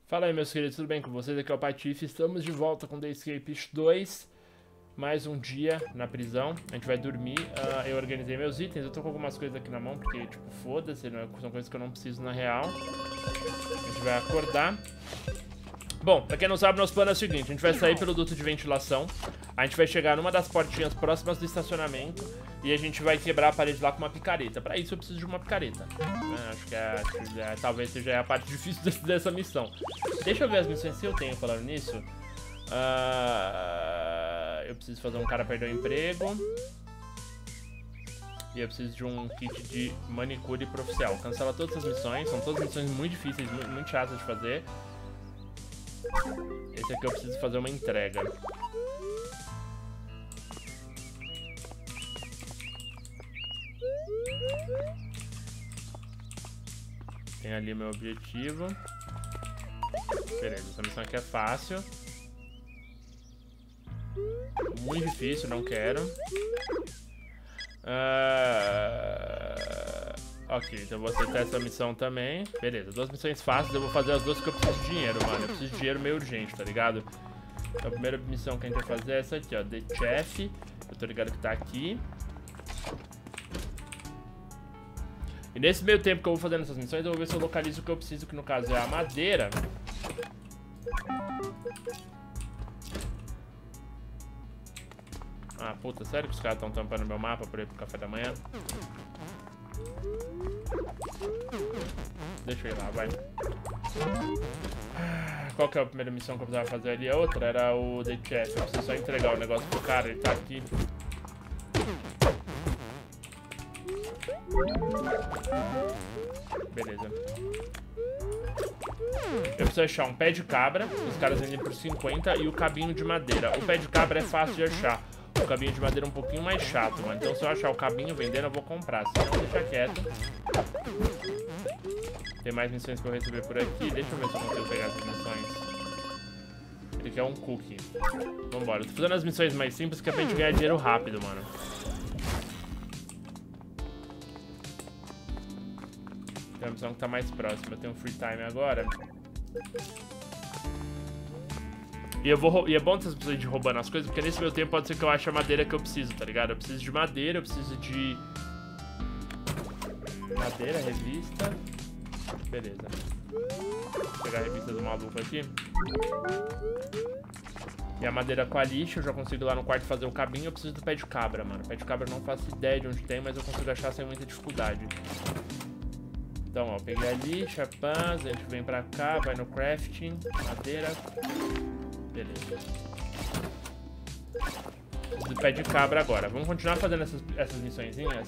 Fala aí, meus queridos, tudo bem com vocês? Aqui é o Patife, estamos de volta com The Escape 2. Mais um dia na prisão, a gente vai dormir. Eu organizei meus itens, eu tô com algumas coisas aqui na mão, porque, tipo, foda-se, são coisas que eu não preciso na real. A gente vai acordar. Bom, pra quem não sabe, nosso plano é o seguinte: a gente vai sair pelo duto de ventilação, a gente vai chegar numa das portinhas próximas do estacionamento e a gente vai quebrar a parede lá com uma picareta. Pra isso eu preciso de uma picareta. Acho que talvez seja a parte difícil dessa missão. Deixa eu ver as missões que eu tenho falando nisso. Eu preciso fazer um cara perder o emprego. E eu preciso de um kit de manicure pro oficial. Cancela todas as missões, são todas missões muito difíceis, muito chatas de fazer. Esse aqui eu preciso fazer uma entrega. Tem ali meu objetivo. Beleza, essa missão aqui é fácil. Muito difícil, não quero. Ok, então eu vou aceitar essa missão também. Beleza, 2 missões fáceis, eu vou fazer as 2 porque eu preciso de dinheiro, mano. Eu preciso de dinheiro meio urgente, tá ligado? Então a primeira missão que a gente vai fazer é essa aqui, ó. The Chef. Eu tô ligado que tá aqui. E nesse meio tempo que eu vou fazendo essas missões, eu vou ver se eu localizo o que eu preciso, que no caso é a madeira. Ah, puta, sério que os caras estão tampando meu mapa pra ir pro café da manhã? Deixa eu ir lá, vai. Qual que é a primeira missão que eu precisava fazer ali? A outra era o The Chef. Eu preciso só entregar o negócio pro cara, ele tá aqui. Beleza. Eu preciso achar um pé de cabra, os caras vendem por 50, e o cabinho de madeira. O pé de cabra é fácil de achar. O cabinho de madeira é um pouquinho mais chato, mano. Então se eu achar o cabinho vendendo, eu vou comprar. Se não, deixa quieto. Tem mais missões que eu receber por aqui. Deixa eu ver se eu consigo pegar essas missões. Ele quer um cookie. Vambora. Eu tô fazendo as missões mais simples que é pra gente ganhar dinheiro rápido, mano. Tem uma missão que tá mais próxima. Eu tenho um free time agora. E é bom essas missões de roubando as coisas, porque nesse meu tempo pode ser que eu ache a madeira que eu preciso, tá ligado? Eu preciso de madeira, eu preciso de... madeira, revista... Beleza. Vou pegar a revista do maluco aqui. E a madeira com a lixa, eu já consigo ir lá no quarto fazer o cabinho. Eu preciso do pé de cabra, mano. O pé de cabra eu não faço ideia de onde tem, mas eu consigo achar sem muita dificuldade. Então, ó, peguei a lixa, pãs, a gente vem pra cá, vai no crafting, madeira. Beleza. Preciso do pé de cabra agora. Vamos continuar fazendo essas missõezinhas.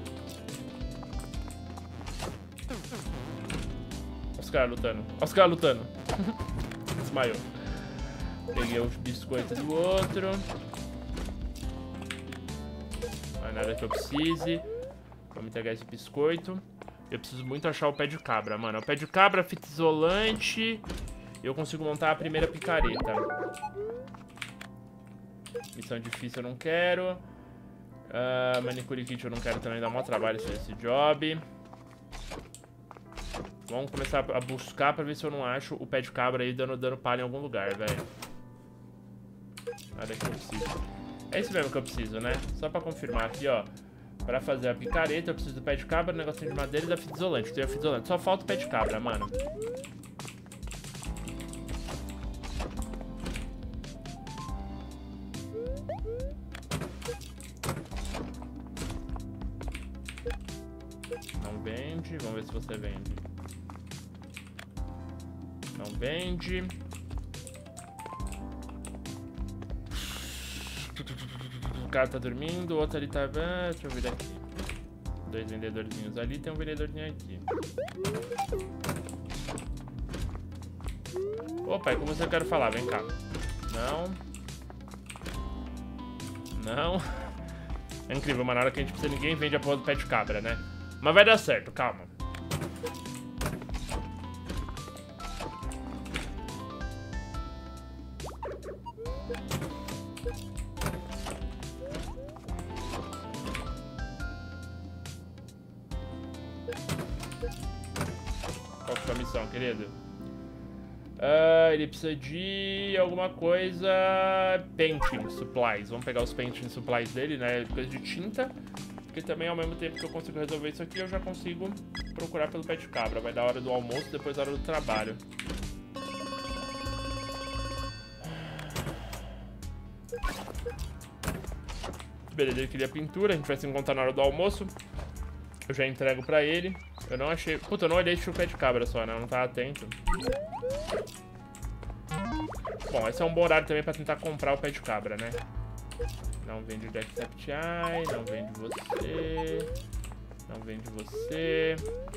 Olha os caras lutando. Olha os caras lutando. Desmaiou. Peguei os biscoitos do outro. Não é nada que eu precise. Vamos entregar esse biscoito. Eu preciso muito achar o pé de cabra, mano. O pé de cabra, fita isolante. Eu consigo montar a primeira picareta. Missão difícil eu não quero. Manicure kit eu não quero também, dá maior trabalho esse job. Vamos começar a buscar pra ver se eu não acho o pé de cabra aí dando palha em algum lugar, velho. Nada que eu preciso. É isso mesmo que eu preciso, né? Só pra confirmar aqui, ó. Pra fazer a picareta eu preciso do pé de cabra, negocinho de madeira e da fita isolante. Eu tenho a fita isolante. Só falta o pé de cabra, mano. Não vende. Vamos ver se você vende. Não vende. O cara tá dormindo, o outro ali tá... deixa eu ver daqui. 2 vendedorzinhos ali, tem um vendedorzinho aqui. Opa, é com você que eu quero falar, vem cá. Não. Não. É incrível, mas na hora que a gente precisa, ninguém vende a porra do pé de cabra, né? Mas vai dar certo, calma. Qual que é a missão, querido? Ele precisa de alguma coisa... Painting supplies. Vamos pegar os painting supplies dele, né? Coisa de tinta. Porque também ao mesmo tempo que eu consigo resolver isso aqui, eu já consigo procurar pelo pé de cabra. Vai dar hora do almoço, depois da hora do trabalho. Beleza, ele queria pintura, a gente vai se encontrar na hora do almoço. Eu já entrego pra ele. Eu não achei... Puta, eu não olhei o pé de cabra só, né? Eu não tava atento. Bom, esse é um bom horário também pra tentar comprar o pé de cabra, né? Não vende o Decepticeye, não vende você. Não vende você.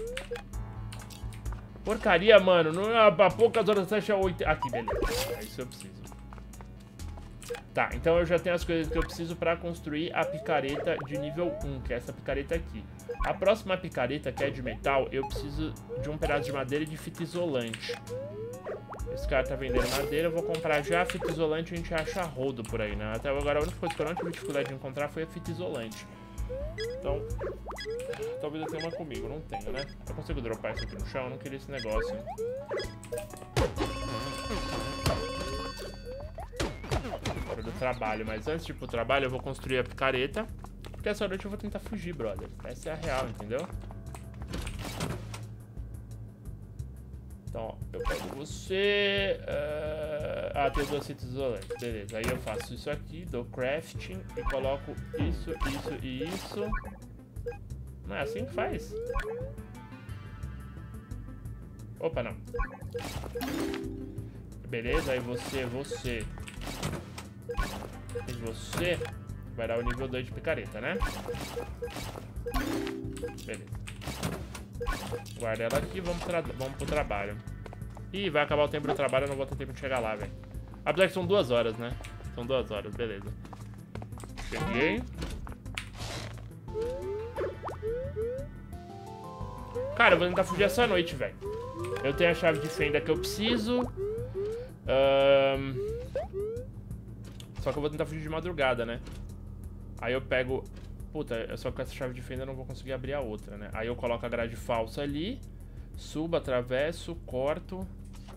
Porcaria, mano. Não, há poucas horas até achar 8... Aqui, beleza. É isso que eu preciso. Tá, então eu já tenho as coisas que eu preciso pra construir a picareta de nível 1, que é essa picareta aqui. A próxima picareta, que é de metal, eu preciso de um pedaço de madeira e de fita isolante. Esse cara tá vendendo madeira, eu vou comprar já a fita isolante, a gente acha rodo por aí, né? Até agora a única coisa que eu não tive dificuldade de encontrar foi a fita isolante. Então, talvez eu tenha uma comigo, não tenho, né? Eu consigo dropar isso aqui no chão, eu não queria esse negócio. Hora do trabalho, mas antes de ir pro trabalho eu vou construir a picareta. Porque essa noite eu vou tentar fugir, brother. Essa é a real, entendeu? Então, ó, eu pego você... tem 2 fitas isolantes, beleza. Aí eu faço isso aqui, dou crafting e coloco isso, isso e isso. Não é assim que faz? Opa, não. Beleza, aí você e você vai dar o nível 2 de picareta, né? Beleza. Guarda ela aqui, vamos pro trabalho. Ih, vai acabar o tempo do trabalho, eu não vou ter tempo de chegar lá, velho. Apesar que são 2 horas, né? São 2 horas, beleza. Cheguei. Cara, eu vou tentar fugir essa noite, velho. Eu tenho a chave de fenda que eu preciso. Só que eu vou tentar fugir de madrugada, né? Aí eu pego... Puta, só que com essa chave de fenda eu não vou conseguir abrir a outra, né? Aí eu coloco a grade falsa ali. Subo, atravesso, corto.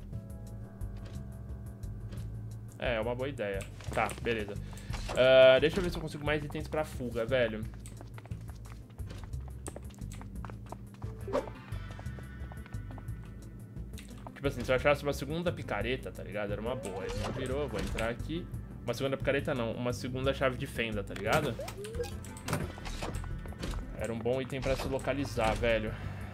É uma boa ideia. Tá, beleza. Deixa eu ver se eu consigo mais itens pra fuga, velho. Tipo assim, se eu achasse uma segunda picareta, tá ligado? Era uma boa. Ele não virou, eu vou entrar aqui. Uma segunda picareta não, uma segunda chave de fenda, tá ligado? Era um bom item pra se localizar, velho.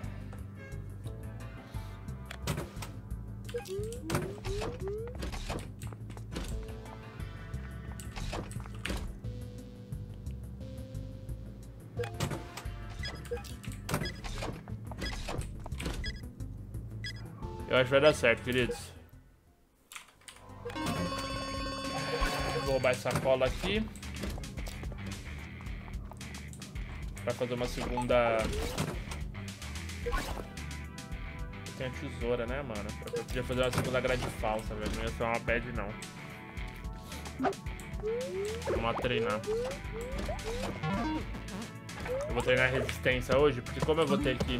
Eu acho que vai dar certo, queridos. Vou roubar essa cola aqui. Pra fazer uma segunda... Tem a tesoura, né, mano? Eu podia fazer uma segunda grade falsa, velho. Não ia ser uma bad, não. Vamos treinar. Eu vou treinar resistência hoje, porque como eu vou ter que...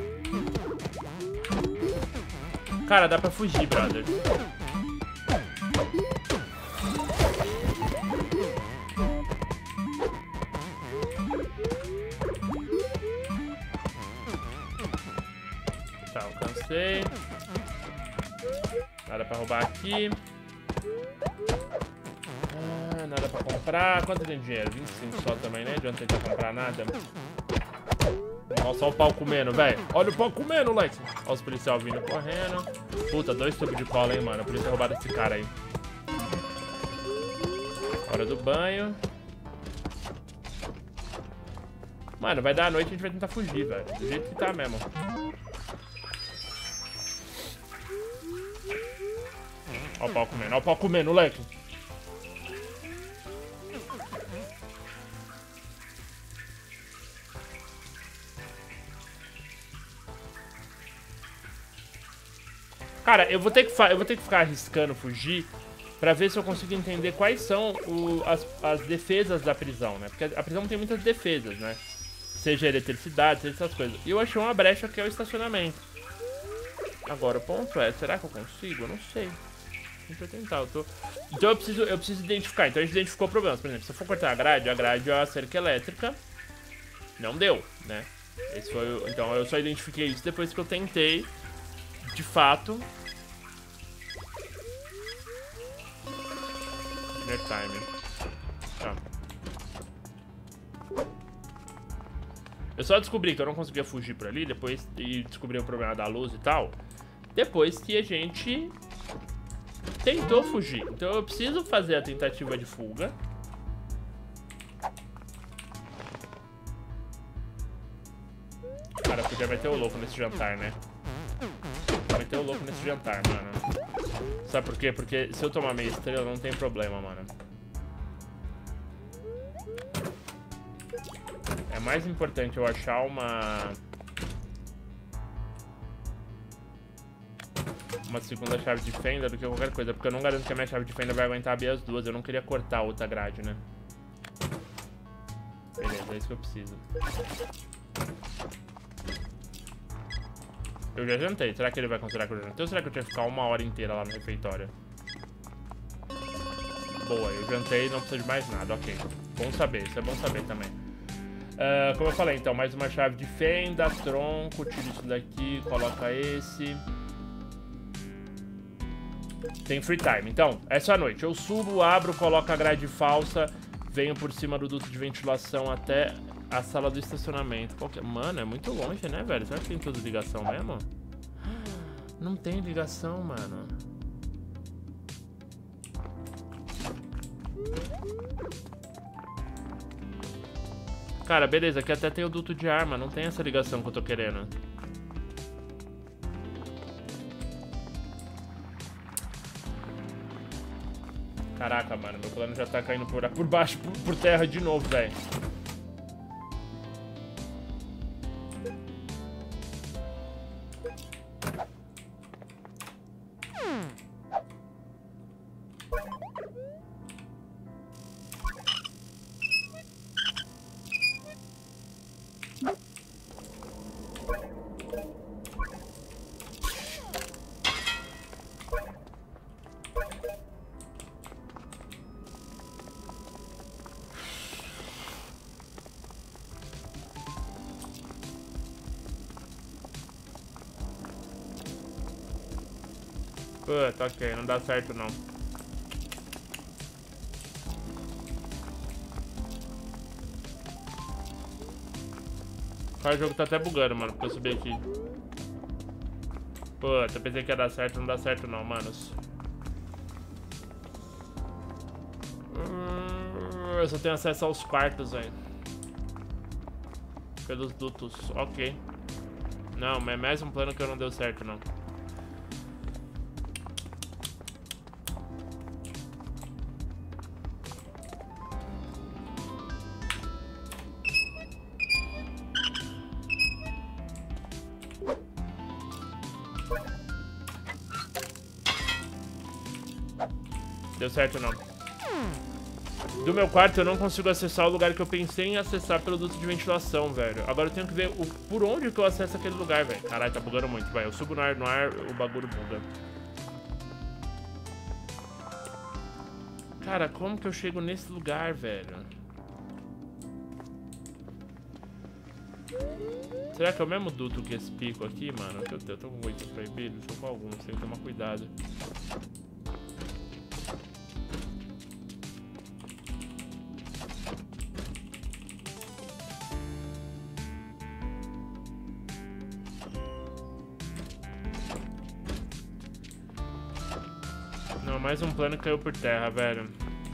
Cara, dá pra fugir, brother. Tá, alcancei. Nada pra roubar aqui. Nada pra comprar. Quanto tem dinheiro? 25 só também, né? De onde tentar comprar nada. Nossa, olha o pau comendo, velho. Olha o pau comendo, Lex. Olha os policiais vindo correndo. Puta, 2 tubos de cola, hein, mano. Por isso ter roubado esse cara aí. Hora do banho. Mano, vai dar a noite e a gente vai tentar fugir, velho. Do jeito que tá mesmo. Olha o pau comendo, olha o pau comendo, Lex. Cara, eu vou ter que ficar arriscando fugir pra ver se eu consigo entender quais são as defesas da prisão, né? Porque a prisão tem muitas defesas, né? Seja eletricidade, seja essas coisas. E eu achei uma brecha que é o estacionamento. Agora o ponto é, será que eu consigo? Eu não sei. Deixa eu tentar, Então eu preciso identificar. Então a gente identificou problemas. Por exemplo, se eu for cortar a grade é a cerca elétrica. Não deu, né? Esse foi o... Então eu só identifiquei isso depois que eu tentei, de fato... Time. Tá. Eu só descobri que eu não conseguia fugir por ali, depois e descobri o problema da luz e tal, depois que a gente tentou fugir. Então eu preciso fazer a tentativa de fuga. Cara, podia meter o louco nesse jantar, né? Vai meter o louco nesse jantar, mano. Sabe por quê? Porque se eu tomar meia estrela não tem problema, mano. É mais importante eu achar uma segunda chave de fenda do que qualquer coisa, porque eu não garanto que a minha chave de fenda vai aguentar abrir as duas. Eu não queria cortar a outra grade, né? Beleza, é isso que eu preciso. Eu já jantei. Será que ele vai considerar que eu jantei? Ou será que eu tinha que ficar 1 hora inteira lá no refeitório? Boa, eu jantei e não preciso de mais nada. Ok. Bom saber. Isso é bom saber também. Como eu falei, então, mais uma chave de fenda, tronco, tira isso daqui, coloca esse. Tem free time. Então, essa é a noite. Eu subo, abro, coloco a grade falsa, venho por cima do duto de ventilação até a sala do estacionamento. Mano, é muito longe, né, velho? Será que tem tudo ligação mesmo? Não tem ligação, mano. Cara, beleza. Aqui até tem o duto de arma. Não tem essa ligação que eu tô querendo. Caraca, mano. Meu plano já tá caindo por baixo, por terra de novo, velho. Puta, ok, não dá certo não. Cara, o jogo tá até bugando, mano, pra eu subir aqui. Puta, pensei que ia dar certo, não dá certo não, manos. Eu só tenho acesso aos quartos, velho. Pelos dutos, ok. Não, mas é mais um plano que não deu certo, não. Deu certo não. Do meu quarto eu não consigo acessar o lugar que eu pensei em acessar pelo duto de ventilação, velho. Agora eu tenho que ver por onde que eu acesso aquele lugar, velho. Caralho, tá bugando muito, vai. Eu subo no ar, o bagulho buga. Cara, como que eu chego nesse lugar, velho? Será que é o mesmo duto que esse pico aqui, mano? Eu tô com muito proibido, tô com alguns, tem que tomar cuidado. Não, mais um plano que caiu por terra, velho.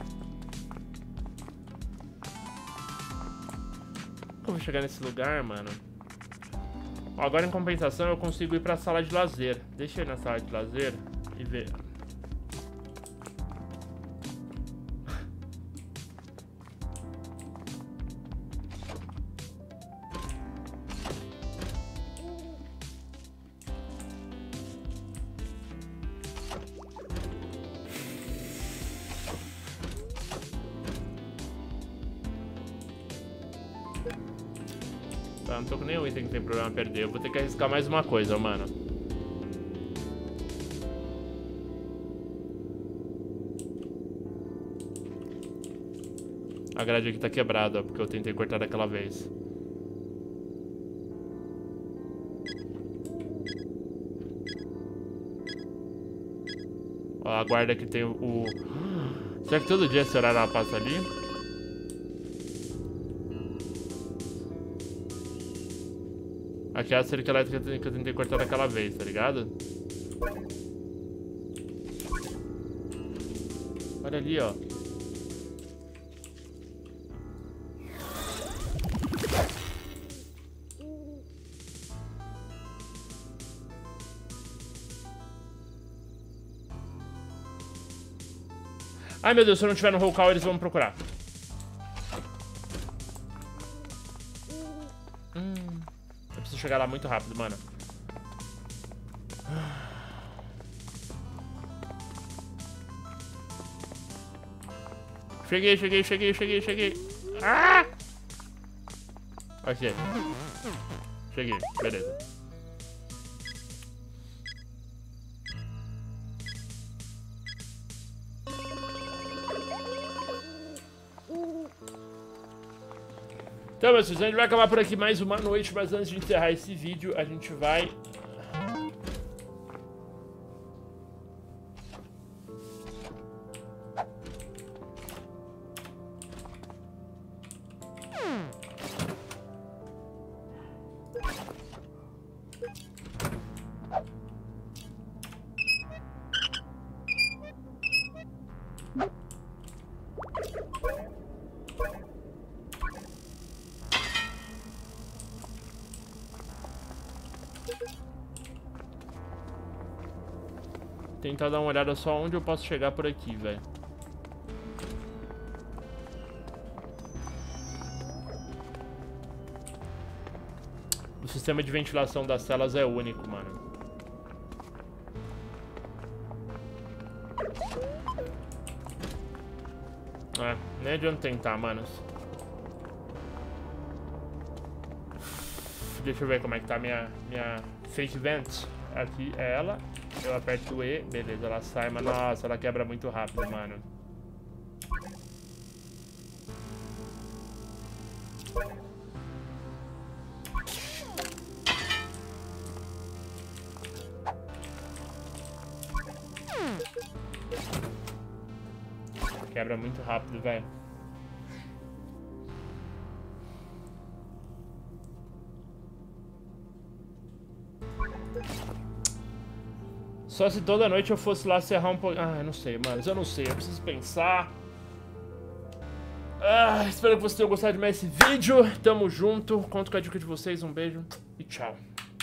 Como eu vou chegar nesse lugar, mano? Ó, agora em compensação eu consigo ir pra sala de lazer. Deixa eu ir na sala de lazer e ver. Tá, não tô com nenhum item que tem problema a perder. Eu vou ter que arriscar mais uma coisa, mano. A grade aqui tá quebrada, ó, porque eu tentei cortar daquela vez. Ó, a guarda que tem o... Será que todo dia esse horário ela passa ali? Aqui é a cerca elétrica que eu tentei cortar daquela vez, tá ligado? Olha ali, ó. Ai, meu Deus, se eu não tiver no roll call, eles vão me procurar. Eu preciso chegar lá muito rápido, mano. Cheguei. Ah! Ok. Cheguei, beleza. Então, meus filhos, a gente vai acabar por aqui mais uma noite, mas antes de encerrar esse vídeo, a gente vai... Tentar dar uma olhada só onde eu posso chegar por aqui, velho. O sistema de ventilação das celas é único, mano. Nem adianta tentar, manos. Deixa eu ver como é que tá minha fake vent. Aqui é ela. Eu aperto o E, beleza, ela sai, mas nossa, ela quebra muito rápido, mano. Quebra muito rápido, velho. Só se toda noite eu fosse lá serrar um pouco... Ah, eu não sei, mano. Eu não sei. Eu preciso pensar. Espero que vocês tenham gostado de mais esse vídeo. Tamo junto. Conto com a dica de vocês. Um beijo e tchau.